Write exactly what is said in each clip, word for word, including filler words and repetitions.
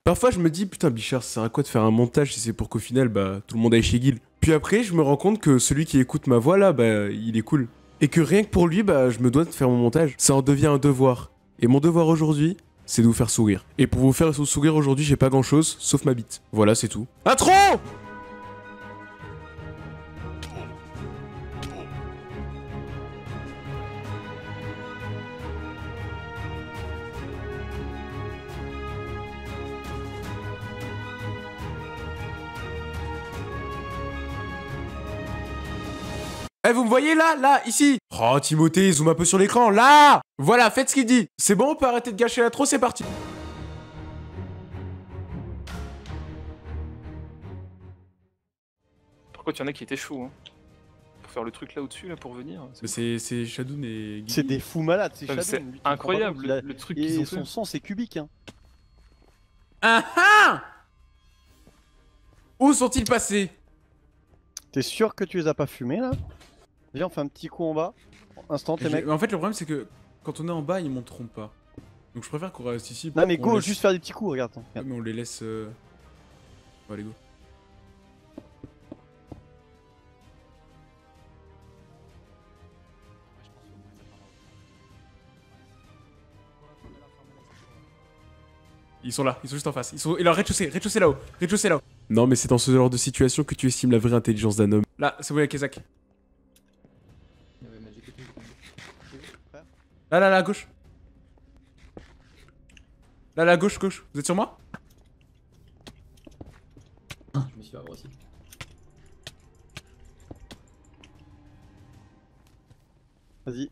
Parfois je me dis putain Bichard, ça sert à quoi de faire un montage si c'est pour qu'au final bah tout le monde aille chez Guil. Puis après je me rends compte que celui qui écoute ma voix là bah il est cool. Et que rien que pour lui bah je me dois de faire mon montage. Ça en devient un devoir. Et mon devoir aujourd'hui, c'est de vous faire sourire. Et pour vous faire sourire aujourd'hui j'ai pas grand chose sauf ma bite. Voilà c'est tout. Intro! Eh, vous me voyez là, là, ici. Oh, Timothée, zoom un peu sur l'écran, là. Voilà, faites ce qu'il dit. C'est bon, on peut arrêter de gâcher l'intro, c'est parti. Par contre, il y en a qui étaient chauds, hein. Pour faire le truc là au-dessus, là, pour venir. C'est Shadoun et Guy. C'est des fous malades, c'est Shadoun. C'est incroyable, le, le truc qu'ils ont Et fait. son sang, c'est cubique, hein. Ah ah! Où sont-ils passés? T'es sûr que tu les as pas fumés, là? Viens, on fait un petit coup en bas. Instant, les mecs. En fait, le problème, c'est que quand on est en bas, ils monteront pas. Donc je préfère qu'on reste ici. Non, mais go, laisse... juste faire des petits coups, regarde. Ouais, mais on les laisse... Euh... Bon, allez, go. Ils sont là, ils sont juste en face. Ils sont... Et leur rez-de-chaussée, rez-de-chaussée là-haut, rez-de-chaussée là-haut. Non, mais c'est dans ce genre de situation que tu estimes la vraie intelligence d'un homme. Là, c'est bon, il y a Kezak. Là, là, là, à gauche. Là, là, à gauche, gauche. Vous êtes sur moi? Je me suis fait avoir aussi. Vas-y.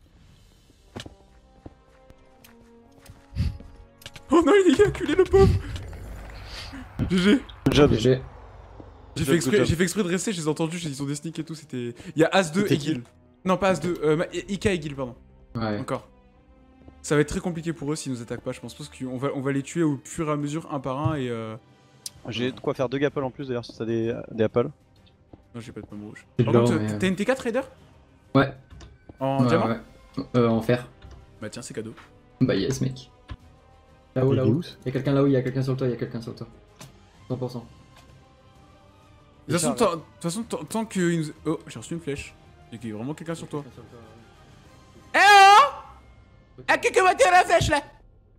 Oh non, il est acculé, le pauvre. G G. Good job. G G. J'ai fait, exprès, fait exprès de rester, je les ai entendus, ils ont des sneaks et tout, c'était... Il y a As deux et Gil. Non, pas As deux, euh, Ika et Gil, pardon. Ouais. Encore. Ça va être très compliqué pour eux s'ils nous attaquent pas, je pense, parce qu'on va, on va les tuer au fur et à mesure, un par un, et euh... J'ai de quoi faire deux gapples en plus, d'ailleurs, si t'as des, des apples. Non, j'ai pas de pomme rouge. Par contre, mais... t'as une T quatre, Raider? Ouais. En ouais, diamant ouais. Euh, en fer. Bah tiens, c'est cadeau. Bah yes, mec. Là-haut, là-haut. Y'a quelqu'un là-haut, y'a quelqu'un sur le toit, y'a quelqu'un sur le toit. cent pour cent. De toute façon, tant, de toute façon, tant, tant qu'il nous... Oh, j'ai reçu une flèche. Il y a vraiment quelqu'un sur toi. Eh oh! Ah, quelqu'un m'a tiré la flèche là!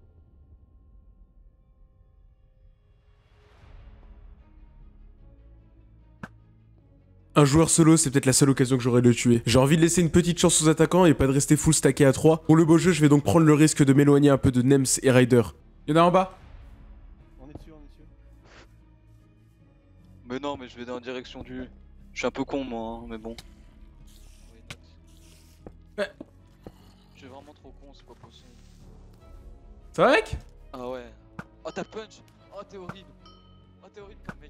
Un joueur solo, c'est peut-être la seule occasion que j'aurai de le tuer. J'ai envie de laisser une petite chance aux attaquants et pas de rester full stacké à trois. Pour le beau jeu, je vais donc prendre le risque de m'éloigner un peu de Nems et Ryder. Il y en a en bas? On est dessus, on est dessus. Mais non, mais je vais dans la direction du... Je suis un peu con, moi, hein, mais bon. Ouais. Je suis vraiment trop con, c'est pas possible. Ça va, mec? Ah ouais. Oh, t'as punch. Oh, t'es horrible. Oh, t'es horrible comme mec.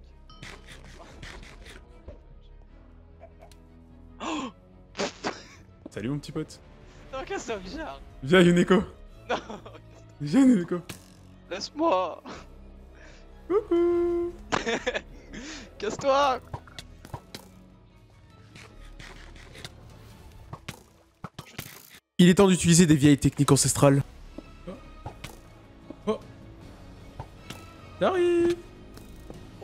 Oh. Salut, mon petit pote. Non, casse-toi, Bichard. Viens, Yuneko. Non. Viens, Yuneko. Laisse-moi. Coucou. Casse-toi. Il est temps d'utiliser des vieilles techniques ancestrales. Oh. Oh. J'arrive. Oh.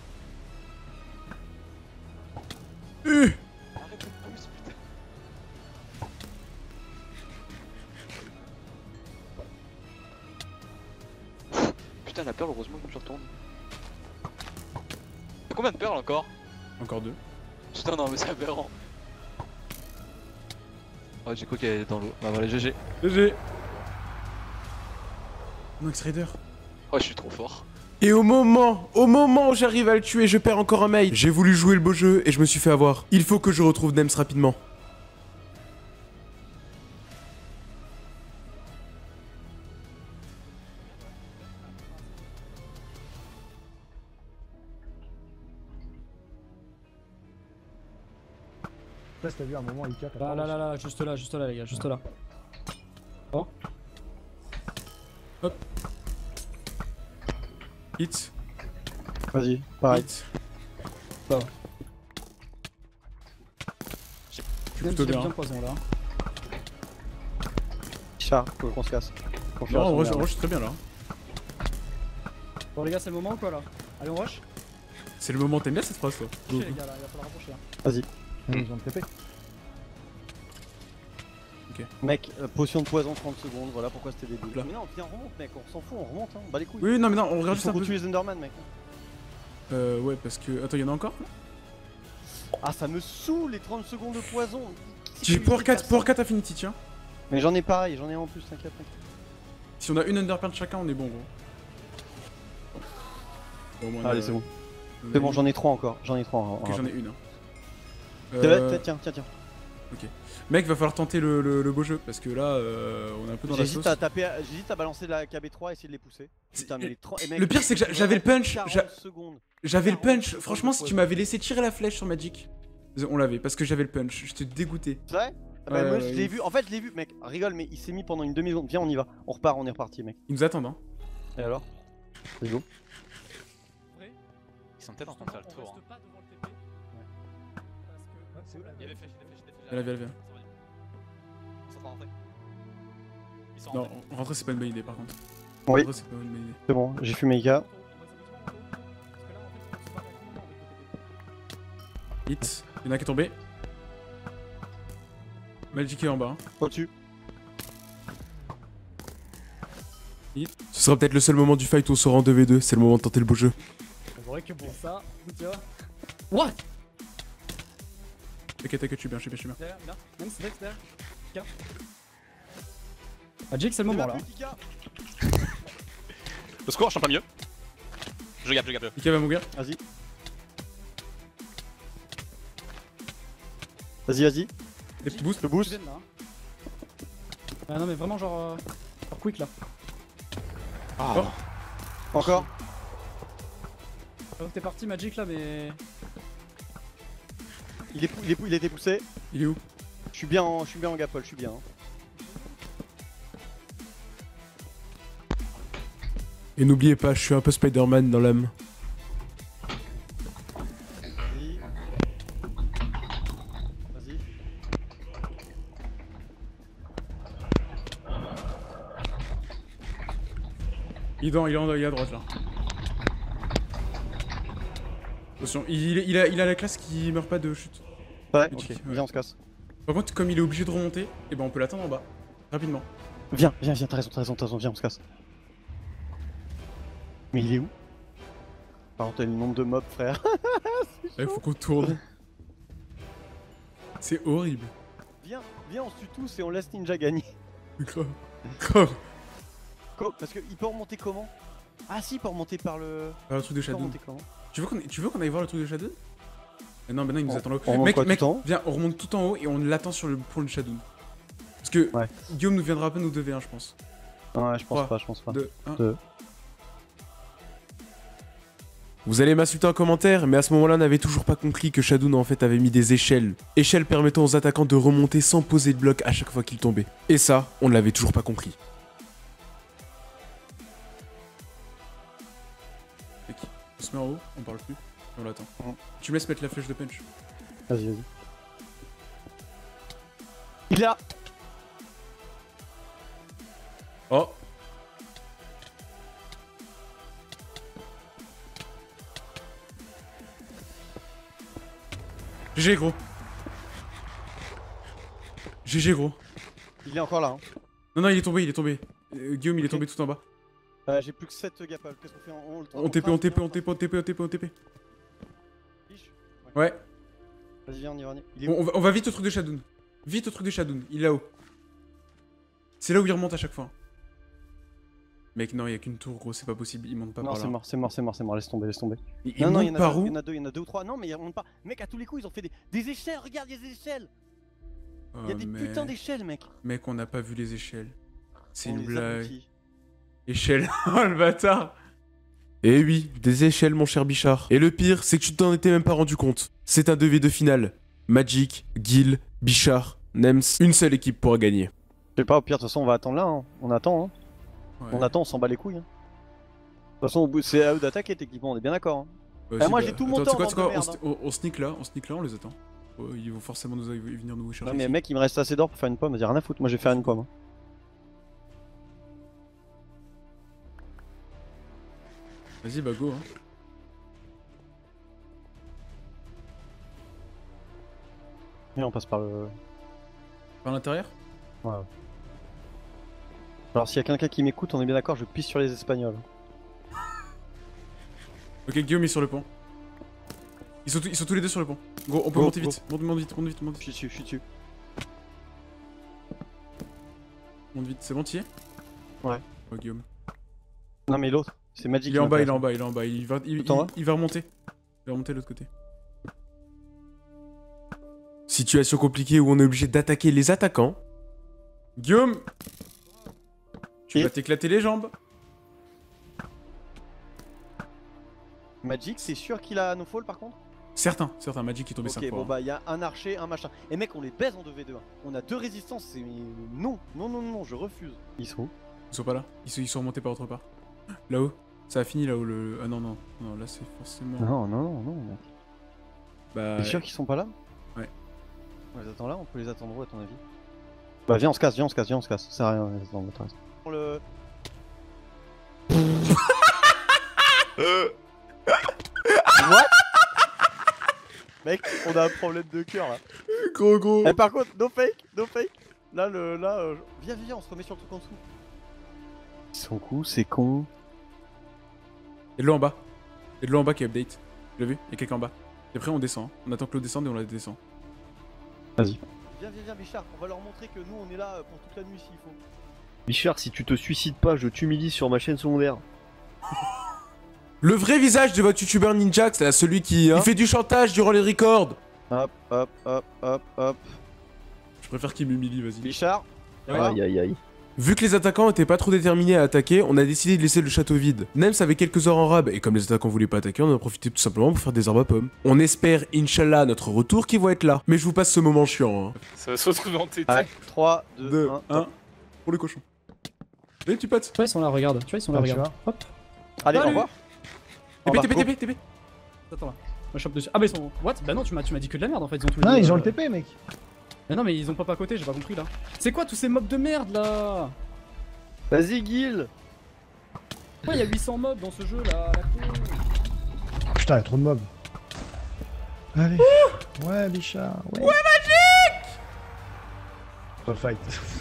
Euh. Arrête de pouce, putain. Putain, la perle, heureusement que je retourne. Y'a combien de perles encore? Encore deux. Putain, non, mais c'est aberrant. Oh, j'ai cru qu'elle était dans l'eau. Bah voilà, G G. G G. Max Raider. Oh, je suis trop fort. Et au moment, au moment où j'arrive à le tuer, je perds encore un mail. J'ai voulu jouer le beau jeu et je me suis fait avoir. Il faut que je retrouve Nems rapidement. Là, t'as vu un moment, Ika, Là, là, là, là, juste là, juste là, les gars, juste là. Oh. Hop. Hit. Vas-y, pareil. Hit. Ça va. Je suis plutôt bien. bien poison là. Char, faut qu'on se casse. Non, en vrai, je suis très bien là. Bon les gars, c'est le moment ou quoi là? Allez, on rush? C'est le moment, t'aimes bien cette phrase toi? Ok les gars, là, il va falloir rapprocher. Hein. Vas-y. Ils ont T P. Mec, euh, potion de poison trente secondes, voilà pourquoi c'était débile. Là. Mais non, viens, on remonte mec, on s'en fout, on remonte, hein, on bat les couilles. Oui, non, mais non, on regarde Il juste faut un qu'on peu. tue les Enderman mec. Euh, ouais, parce que. Attends, y'en a encore? Ah, ça me saoule les trente secondes de poison. J'ai Power quatre, Power quatre Affinity, tiens. Mais j'en ai pareil, j'en ai en plus, t'inquiète. Si on a une Underpearl chacun, on est bon, gros. Bon, au moins, on a- Allez, c'est bon. on a C'est bon, une. j'en ai trois encore, j'en ai trois. en- Ok, en- j'en ai une. hein. Tiens, Euh, Tiens, tiens, tiens. Mec, va falloir tenter le, le- le beau jeu parce que là, euh, on est un peu dans la sauce. J'hésite à taper, j'hésite à balancer de la K B trois et essayer de les pousser. Putain, mais les trois- eh, mec, Le pire, c'est que j'a- j'avais le punch. quarante j'a- secondes. J'avais le quarante punch. secondes Franchement, de si tu poison. m'avais laissé tirer la flèche sur Magic, on l'avait parce que j'avais le punch. J'étais dégoûté. C'est vrai ah bah, Ouais, moi ouais, je ouais, l'ai il- vu, en fait je l'ai vu, mec, rigole, mais il s'est mis pendant une demi-seconde. Viens, on y va, on repart, on est reparti, mec. Ils nous attendent, hein. Et alors? Let's go. Ils sont peut-être en train de faire le tour. Hein. pas devant le T P. Parce que. Il y a des flèches, il y a des flèches, il y a des flèches. Viens là, viens là, viens. Ils sont en train de rentrer. Ils sont Non, rentrés. rentrer, c'est pas une bonne idée par contre. Oui. Rentrer, c'est pas une bonne idée. C'est bon, j'ai fumé Ika. Hit. Il y en a un qui est tombé. Magic est en bas. hein. Au-dessus. Hit. Ce sera peut-être le seul moment du fight où on sera en deux v deux. C'est le moment de tenter le beau jeu. C'est vrai que pour ça, tiens. What? T'inquiète, t'inquiète, je suis bien, je suis bien, je suis bien. Derrière, là, même c'est derrière. Tiens. Magic, c'est le moment là. Au secours, je suis en plein milieu. Je gap, je gap. Ika va mourir. Vas-y. Vas-y, vas-y. Des petits boosts. Le boost. Là. Hein. Ah non mais vraiment genre, euh, genre quick là. Ah. Encore. Alors que t'es parti Magic là mais... Il, est, pou- il, est, pou- il a été poussé. Il est où? Je suis bien en, je suis bien en gapole, je suis bien. hein. Et n'oubliez pas, je suis un peu Spider-Man dans l'âme. Vas-y. Vas-y. Il est, dans, il, est en- il est à droite là. Attention, il, il, a, il a la classe qui meurt pas de chute. Ouais, Magic, ok, ouais. viens, on se casse. Par contre, comme il est obligé de remonter, et ben on peut l'attendre en bas. Rapidement. Viens, viens, viens, t'as raison, t'as raison, t'as raison, viens, on se casse. Mais il est où? Par contre, t'as le nombre de mobs, frère. Il faut qu'on tourne. C'est horrible. Viens, viens, on se tue tous et on laisse Ninja gagner. Grave. Grave. Co- Parce qu'il peut remonter comment? Ah si, il peut remonter par le... Ah, le truc de Il peut Shadow. remonter comment? Tu veux qu'on tu veux qu'on aille voir le truc de Shadow? Eh non, maintenant il nous On- attend là-haut. on remonte Mec, quoi, mec, tout en haut viens, on remonte tout en haut et on l'attend sur le pont de Shadow. Parce que Ouais. Guillaume nous viendra pas nous deux v un, je pense. Ouais, je pense trois, pas, je pense pas. deux, un. Deux. Vous allez m'insulter en commentaire, mais à ce moment-là, on n'avait toujours pas compris que Shadow en fait avait mis des échelles. Échelles permettant aux attaquants de remonter sans poser de bloc à chaque fois qu'ils tombaient. Et ça, on ne l'avait toujours pas compris. Mec, on se met en haut, on parle plus, et on l'attend. Mm. Tu me laisses mettre la flèche de punch. Vas-y, vas-y. Il est là. Oh! G G gros. G G gros. Il est encore là. Hein. Non non il est tombé, il est tombé. Euh, Guillaume il est Ok. tombé tout en bas. Euh, J'ai plus que sept gapales. Qu'est-ce qu'on fait? On, le On T P, on T P, on T P, on T P, on T P, on T P. Ouais. Vas-y, viens, on y va. on y va. Il est Bon, où? on, va, on va vite au truc de Shadow. Vite au truc de Shadow, il est là-haut. C'est là où il remonte à chaque fois. Mec non, il y a qu'une tour gros, c'est pas possible, il monte pas Non, par c'est là. mort, c'est mort, c'est mort, c'est mort. Laisse tomber, laisse tomber. Il, il non, non, il y, monte en a par deux, où? il y en a deux, il y en a deux ou trois. Non, mais ils remontent pas. Mec, à tous les coups, ils ont fait des, des échelles. Regarde, il y a des échelles. Il y a Oh, des mais- putains d'échelles, mec. Mec, on n'a pas vu les échelles. C'est On une les a blague. aboutis. Échelle, oh le bâtard. Eh oui, des échelles mon cher Bichard. Et le pire, c'est que tu t'en étais même pas rendu compte. C'est un deux v deux final. Magic, Gil, Bichard, Nems, une seule équipe pourra gagner. Je sais pas, au pire, de toute façon, on va attendre là. Hein. On attend, hein. Ouais. On attend, on s'en bat les couilles. Hein. De toute façon, au bout- c'est à eux d'attaquer techniquement, on est bien d'accord. Hein. Bah, Ah, si, moi, bah, j'ai tout attends, mon tu sais temps, quoi, tu sais quoi, bande de on, merde, sni- on- on sneak là, on sneak là, on les attend. Oh, ils vont forcément nous venir nous chercher. Non, mais ici. mec, il me reste assez d'or pour faire une pomme. Vas-y, rien à foutre, moi je vais faire une pomme. Hein. Vas-y, bah go. Hein. Et on passe par le... Par l'intérieur? Ouais. Alors s'il y a quelqu'un qui m'écoute, on est bien d'accord, je pisse sur les Espagnols. Ok, Guillaume est sur le pont. Ils sont, ils sont tous les deux sur le pont. Gros, on peut Go, monter go. vite. Monte, monte vite, monte vite, monte Je vite. suis dessus, je suis dessus. Monte vite. C'est bon, t'y es? Ouais. Oh, Guillaume. Non mais l'autre, c'est Magic. Il est en bas, il est en bas, il est en bas. Il va, il, Tout en il- bas il va remonter. Il va remonter de l'autre côté. Situation compliquée où on est obligé d'attaquer les attaquants. Guillaume! Tu Et vas t'éclater les jambes. Magic, c'est sûr qu'il a no fall par contre? Certains, certains. Magic est tombé Ok, cinq fois. bon bah il y a un archer, un machin. Et mec, on les baise en deux v deux. On a deux résistances, c'est... Non, non, non, non, je refuse. Ils sont où? Ils sont pas là. Ils sont, ils sont remontés par autre part. Là-haut. Ça a fini là-haut le. Ah non, non. Non, là c'est forcément. Non, non, non, non, mec. Bah. T'es sûr qu'ils sont pas là? Ouais. On les attend là, on peut les attendre où à ton avis? Bah viens, on se casse, viens, on se casse, viens, on se casse. Ça sert à rien, on les attend, t'as raison. Le... What? Mec, on a un problème de cœur là. Gros, gros. Eh par contre, no fake, no fake. Là, le, là, euh, viens, viens, on se remet sur le truc en dessous. Ils sont coups, c'est con. Il y a de l'eau en bas. Il y a de l'eau en bas qui est update. Tu l'as vu? Il y a quelqu'un en bas. Et après on descend. On attend que l'eau descende et on la descend. Vas-y. Viens, viens, viens, Bichard, on va leur montrer que nous on est là pour toute la nuit s'il faut. Bichard, si tu te suicides pas, je t'humilie sur ma chaîne secondaire. Le vrai visage de votre youtubeur Ninjax, c'est celui qui hein, il fait du chantage durant les records. Hop, hop, hop, hop, hop. Je préfère qu'il m'humilie, vas-y. Bichard, Ouais. Aïe aïe aïe. Vu que les attaquants étaient pas trop déterminés à attaquer, on a décidé de laisser le château vide. Nems avait quelques heures en rab, et comme les attaquants voulaient pas attaquer, on en a profité tout simplement pour faire des arbres à pommes. On espère, Inch'Allah, notre retour qui va être là. Mais je vous passe ce moment chiant. Hein. Ça va se retrouver en tété. allez, trois, deux, deux, un. un. Pour le cochon. Et tu pattes. Tu vois, ils sont là, regarde. Tu vois, ils sont là, Ah, tu regarde. Hop. Allez, au Salut. revoir. Au T P, revoir, T P, T P, T P. Attends là. Moi, je chope dessus. Ah, bah ils sont. What? Bah non, tu m'as tu m'as dit que de la merde en fait. Ils ont tous les Non, deux, ils ont euh, le T P, mec. Mais non, mais ils ont pop à côté, j'ai pas compris là. C'est quoi tous ces mobs de merde là? Vas-y, Gil. Pourquoi il y a huit cents mobs dans ce jeu là? La con. Putain, il y a trop de mobs. Allez. Ouais, Bichard. Ouais, ouais Magic. Refight.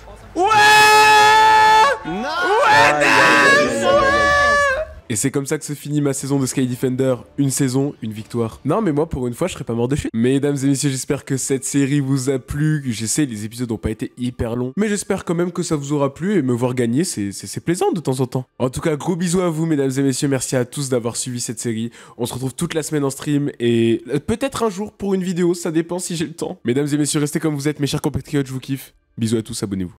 Et c'est comme ça que se finit ma saison de Sky Defender. Une saison, une victoire. Non mais moi pour une fois je serais pas mort de chute. Mesdames et messieurs, j'espère que cette série vous a plu. Je sais les épisodes ont pas été hyper longs. Mais j'espère quand même que ça vous aura plu et me voir gagner c'est c'est plaisant de temps en temps. En tout cas gros bisous à vous mesdames et messieurs. Merci à tous d'avoir suivi cette série. On se retrouve toute la semaine en stream et peut-être un jour pour une vidéo. Ça dépend si j'ai le temps. Mesdames et messieurs restez comme vous êtes mes chers compatriotes. Je vous kiffe. Bisous à tous, abonnez-vous.